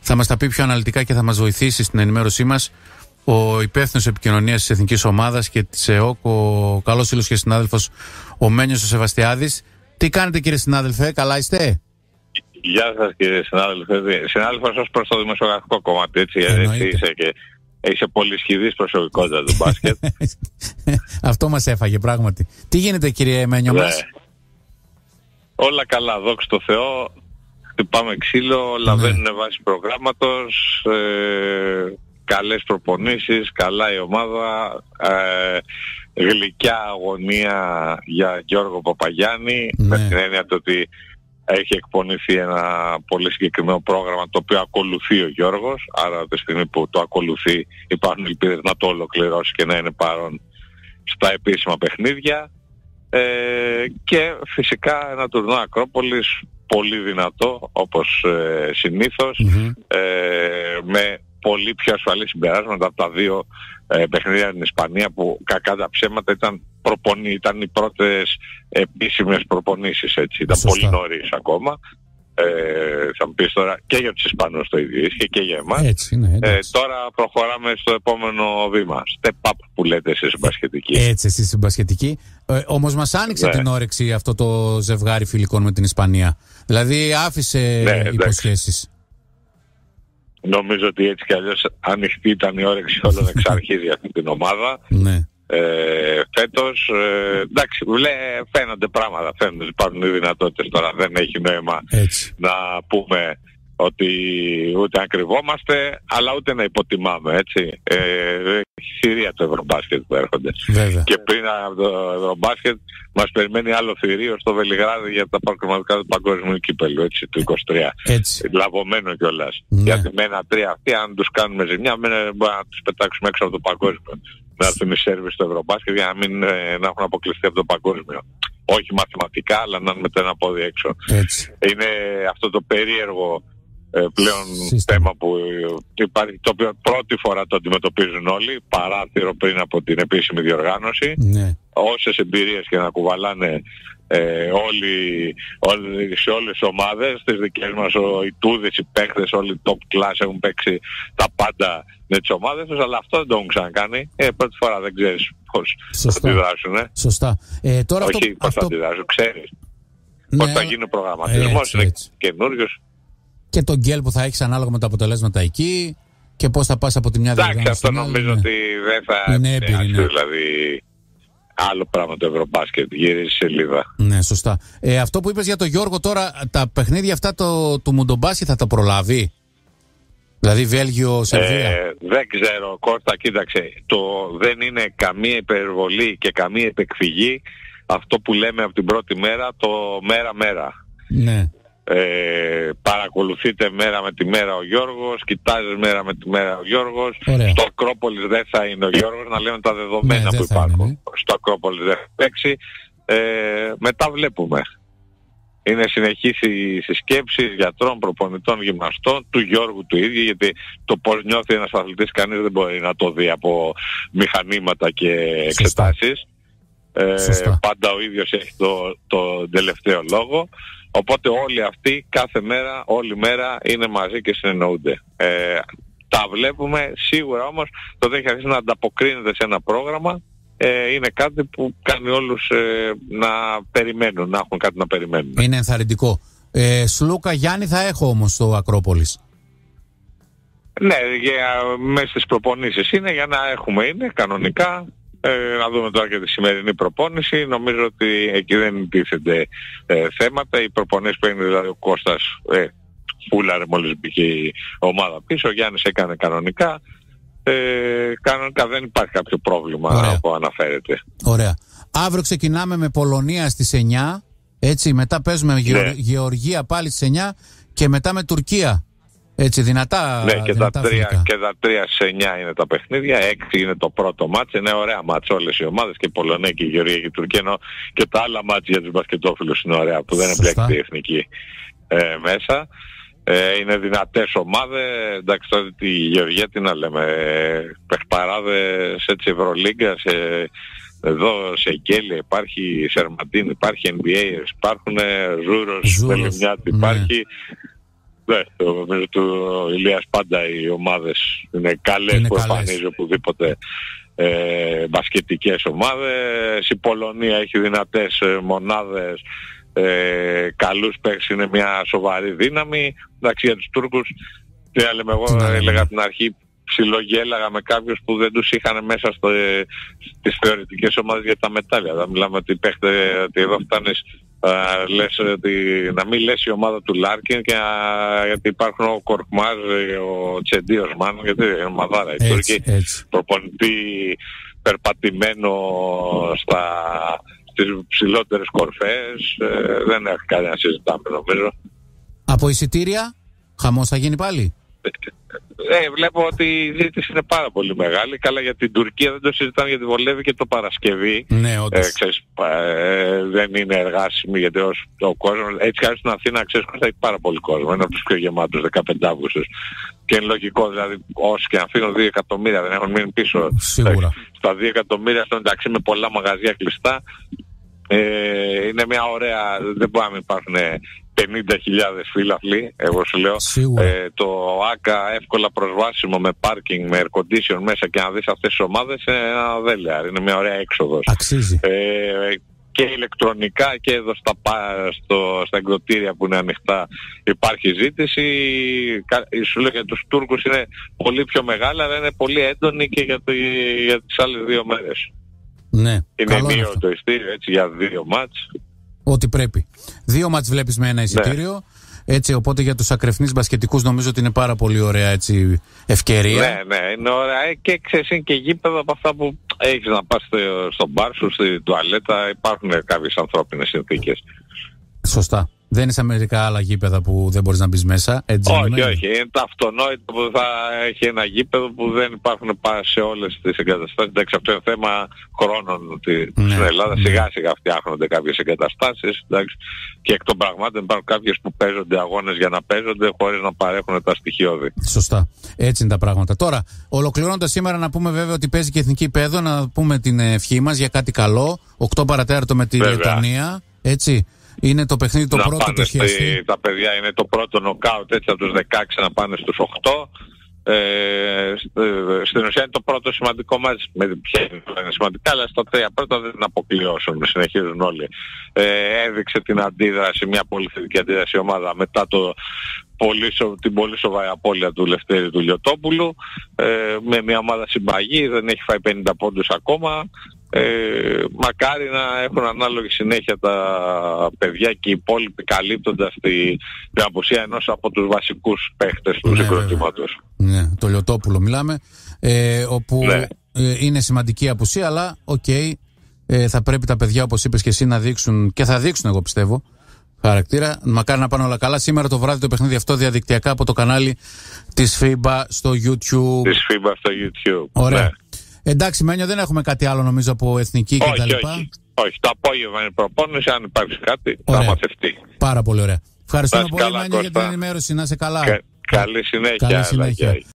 θα μας τα πει πιο αναλυτικά και θα μας βοηθήσει στην ενημέρωσή μας ο υπεύθυνος επικοινωνίας της Εθνικής Ομάδας και της ΕΟΚ, ο καλός φίλος και συνάδελφος ο Μένιος ο Σεβαστιάδης. Τι κάνετε, κύριε συνάδελφε, καλά είστε? Γεια σας, κύριε συνάδελφε. Συνάδελφος ως προς το δημοσιογραφικό κομμάτι, έτσι, είσαι και είσαι πολυσχηδής προσωπικότητα του μπάσκετ. Αυτό μας έφαγε πράγματι. Τι γίνεται, κύριε Μένιο μας? Όλα καλά, δόξα τω Θεώ. Χτυπάμε ξύλο, λαβαίνουν βάση προγράμματος, καλές προπονήσεις, καλά η ομάδα, γλυκιά αγωνία για Γιώργο Παπαγιάννη, με την έννοια ότι έχει εκπονηθεί ένα πολύ συγκεκριμένο πρόγραμμα το οποίο ακολουθεί ο Γιώργος, άρα τη στιγμή που το ακολουθεί υπάρχουν ελπίδες να το ολοκληρώσει και να είναι παρόν στα επίσημα παιχνίδια, και φυσικά ένα τουρνουά Ακρόπολης πολύ δυνατό όπως συνήθως, με πολύ πιο ασφαλή συμπεράσματα από τα δύο παιχνίδια στην Ισπανία, που κακά τα ψέματα ήταν οι πρώτες επίσημες προπονήσεις, έτσι. Ήταν πολύ νωρίς ακόμα. Θα μου πεις τώρα, και για τους Ισπανούς το ίδιο ίσχυε και για εμάς. Έτσι είναι, τώρα προχωράμε στο επόμενο βήμα. Step up που λέτε εσείς συμπασχετική. Έτσι, εσείς συμπασχετική. Όμως μας άνοιξε την όρεξη αυτό το ζευγάρι φιλικών με την Ισπανία. Δηλαδή άφησε υποσχέσεις. Νομίζω ότι έτσι κι αλλιώς ανοιχτή ήταν η όρεξη όλων εξ αρχής για αυτή την ομάδα. Φέτος, εντάξει, φαίνονται πράγματα, υπάρχουν οι δυνατότητες τώρα, δεν έχει νόημα να πούμε ότι ούτε αν κρυβόμαστε, αλλά ούτε να υποτιμάμε, έτσι. Θηρία το Ευρωμπάσκετ που έρχονται. Βέβαια. Και πριν από το Ευρωμπάσκετ μας περιμένει άλλο θηρίο στο Βελιγράδι για τα προκριματικά του παγκόσμιου κύπελλου, έτσι, του 23. Λαβωμένο κιόλας. Γιατί με 1-3 αυτοί, αν τους κάνουμε ζημιά, μπορούμε να τους πετάξουμε έξω από το παγκόσμιο. Να έρθουν οι Σέρβοι στο Ευρωμπάσκετ για να έχουν αποκλειστεί από το παγκόσμιο. Όχι μαθηματικά, αλλά να είναι με το ένα πόδι έξω. Είναι αυτό το περίεργο πλέον θέμα που υπάρχει, το οποίο πρώτη φορά το αντιμετωπίζουν όλοι, παράθυρο πριν από την επίσημη διοργάνωση. Όσες εμπειρίες και να κουβαλάνε όλοι σε όλες τις ομάδες, τις δικές μας, οι τούδες, οι παίκτες, όλοι οι top class έχουν παίξει τα πάντα με τις ομάδες τους, αλλά αυτό δεν το έχουν ξανακάνει. Πρώτη φορά, δεν ξέρεις πώς θα αντιδράσουν. Σωστά. Τώρα όχι πώς θα αντιδράσουν, ξέρεις. Πώς θα γίνει ο προγραμματισμός, είναι καινούριος. Και τον γκέλ που θα έχεις ανάλογα με τα αποτελέσματα εκεί και πώς θα πας από τη μια διοργάνωση. Εντάξει, αυτό νομίζω ότι δεν θα είναι δηλαδή άλλο πράγμα το Ευρωμπάσκετ, γυρίζει σελίδα. Ναι, σωστά. Αυτό που είπες για τον Γιώργο τώρα, τα παιχνίδια αυτά του Μουντομπάσκετ θα τα προλάβει? Δηλαδή Βέλγιο, Σερβία. Δεν ξέρω, Κώστα, κοίταξε, δεν είναι καμία υπερβολή και καμία επεκφυγή αυτό που λέμε από την πρώτη μέρα, το μέρα-μέρα. Ναι. Παρακολουθείτε μέρα με τη μέρα ο Γιώργος, κοιτάζεις μέρα με τη μέρα ο Γιώργος. Στο Ακρόπολης δεν θα είναι ο Γιώργος, να λέμε τα δεδομένα που υπάρχουν. Στο Ακρόπολης δεν θα παίξει. Μετά βλέπουμε. Είναι συνεχής οι συσκέψεις γιατρών, προπονητών, γυμναστών, του Γιώργου του ίδιου, γιατί το πώς νιώθει ένας αθλητής κανείς δεν μπορεί να το δει από μηχανήματα και εξετάσεις. Πάντα ο ίδιος έχει το τελευταίο λόγο. Οπότε όλοι αυτοί κάθε μέρα, όλη μέρα είναι μαζί και συνεννοούνται. Τα βλέπουμε σίγουρα, όμως το ότι έχει αρχίσει να ανταποκρίνεται σε ένα πρόγραμμα είναι κάτι που κάνει όλους να περιμένουν, να έχουν κάτι να περιμένουν. Είναι ενθαρρυντικό. Σλούκα Γιάννη θα έχω όμως στο Ακρόπολης. Ναι, μέσα στις προπονήσεις είναι για να έχουμε, είναι κανονικά. Να δούμε τώρα και τη σημερινή προπόνηση. Νομίζω ότι εκεί δεν τίθενται θέματα. Οι προπονήσεις που είναι, δηλαδή ο Κώστας πούλαρε μόλις μπήκε η ομάδα πίσω, ο Γιάννης έκανε κανονικά. Κανονικά δεν υπάρχει κάποιο πρόβλημα που αναφέρεται. Ωραία. Αύριο ξεκινάμε με Πολωνία στις 9. Έτσι, μετά παίζουμε Γεωργία πάλι στις 9 και μετά με Τουρκία. Έτσι, δυνατά. Ναι, και τα 3 σε 9 είναι τα παιχνίδια, 6 είναι το πρώτο μάτς. Είναι ωραία μάτς όλες οι ομάδες, και η Πολωνία και η Γεωργία και η Τουρκία, ενώ και τα άλλα μάτς για τους μπασκετόφιλους είναι ωραία, που δεν εμπλέκεται η εθνική μέσα. Είναι δυνατές ομάδες. Εντάξει, τώρα τη Γεωργία τι να λέμε, παιχταράδες, έτσι, Ευρωλίγκα, εδώ σε Γκέλια υπάρχει, Σερμαντίν υπάρχει, NBA υπάρχουν, Ζούρος, Μελιμιάτη υπάρχει. Ναι, νομίζω του Ηλίας πάντα οι ομάδες είναι καλές που εμφανίζει οπουδήποτε μπασκετικές ομάδες. Η Πολωνία έχει δυνατές μονάδες, καλούς παίκτες, είναι μια σοβαρή δύναμη. Εντάξει, για τους Τούρκους, εγώ έλεγα από την αρχή, ψιλογέλαγα με κάποιους που δεν τους είχαν μέσα στις θεωρητικές ομάδες για τα μετάλλια. Θα μιλάμε ότι ότι εδώ φτάνεις να μην λες η ομάδα του Λάρκιν γιατί υπάρχουν ο Κορκμάζ, ο Τσεντίος Μάνο, γιατί είναι ομαδάρα οι Τούρκοι, προπονητή περπατημένο στις ψηλότερες κορφές, δεν έχει κάτι να συζητάμε νομίζω. Από εισιτήρια, χαμός θα γίνει πάλι? Βλέπω ότι η ζήτηση είναι πάρα πολύ μεγάλη. Καλά, για την Τουρκία δεν το συζητάνε γιατί βολεύει και το Παρασκευή. Ναι, όντως. Δεν είναι εργάσιμη γιατί ο κόσμος, έτσι χάρη στην Αθήνα, ξέρεις, θα έχει πάρα πολύ κόσμο. Είναι από τους πιο γεμάτους 15 Αύγουστος. Και είναι λογικό, δηλαδή όσοι και αν φύγουν 2 εκατομμύρια δεν έχουν μείνει πίσω. Σίγουρα. Στα 2 εκατομμύρια, στο μεταξύ με πολλά μαγαζιά κλειστά, είναι μια ωραία, δεν μπορεί να μην υπάρχουν 50.000 φύλαθλοι, εγώ σου λέω. Το ΆΚΑ εύκολα προσβάσιμο με πάρκινγκ, με air condition μέσα και να δεις αυτές τις ομάδες είναι ένα δέλεαρ, είναι μια ωραία έξοδος. Αξίζει. Και ηλεκτρονικά και εδώ στα εκδοτήρια που είναι ανοιχτά υπάρχει ζήτηση. Σου λέω για τους Τούρκους είναι πολύ πιο μεγάλα, αλλά είναι πολύ έντονη και για τις άλλες 2 μέρες. Ναι, είναι ενίο το ειστήριο έτσι για 2 μάτς. Ό,τι πρέπει. 2 μάτς βλέπεις με ένα εισιτήριο. Ναι. Έτσι, οπότε για τους ακρεφνείς μπασκετικούς νομίζω ότι είναι πάρα πολύ ωραία έτσι, ευκαιρία. Ναι, είναι ωραία και ξέρεις είναι και γήπεδο από αυτά που έχεις να πας στο μπαρ σου, στη τουαλέτα, υπάρχουν κάποιες ανθρώπινες συνθήκες. Σωστά. Δεν είναι σαν μερικά άλλα γήπεδα που δεν μπορείς να μπεις μέσα. Όχι. Είναι το αυτονόητο που θα έχει ένα γήπεδο που δεν υπάρχουν σε όλες τις εγκαταστάσεις. Εντάξει, αυτό είναι θέμα χρόνων. Στην Ελλάδα σιγά σιγά φτιάχνονται κάποιες εγκαταστάσεις. Εντάξει, και εκ των πραγμάτων υπάρχουν κάποιες που παίζονται αγώνες για να παίζονται χωρίς να παρέχουν τα στοιχειώδη. Σωστά. Έτσι είναι τα πράγματα. Τώρα, ολοκληρώνοντας σήμερα, να πούμε βέβαια ότι παίζει και Εθνική Παιδό, να πούμε την ευχή μας για κάτι καλό. 8 παρατέταρτο με τη Λετωνία. Έτσι. Είναι το παιχνίδι το πρώτο του χιαστή. Τα παιδιά είναι το πρώτο νοκάουτ, έτσι από τους 16 να πάνε στους 8. Στην ουσία είναι το πρώτο σημαντικό μάτς. Είναι σημαντικά, αλλά στα 3 πρώτα δεν αποκλειώσουν, συνεχίζουν όλοι. Έδειξε την αντίδραση, μια πολύ θετική αντίδραση η ομάδα μετά την πολύ σοβαρή απώλεια του Λευτέρη του Λιωτόπουλου, με μια ομάδα συμπαγή, δεν έχει φάει 50 πόντους ακόμα. Μακάρι να έχουν ανάλογη συνέχεια τα παιδιά και οι υπόλοιποι, καλύπτοντας την απουσία ενός από τους βασικούς παίχτες του συγκροτήματος. Ναι, το Λιωτόπουλο μιλάμε, όπου είναι σημαντική απουσία, αλλά θα πρέπει τα παιδιά, όπως είπες και εσύ, να δείξουν, και θα δείξουν εγώ πιστεύω, χαρακτήρα. Μακάρι να πάνε όλα καλά. Σήμερα το βράδυ το παιχνίδι αυτό διαδικτυακά από το κανάλι της FIBA στο YouTube. Της FIBA στο YouTube. Ωραία. Ναι. Εντάξει, Μένιο, δεν έχουμε κάτι άλλο νομίζω από εθνική κτλ. Όχι, το απόγευμα είναι προπόνηση. Αν υπάρξει κάτι, θα μαθευτεί. Πάρα πολύ ωραία. Ευχαριστούμε πολύ, Μένιο, για την ενημέρωση. Να είσαι καλά. Καλή συνέχεια.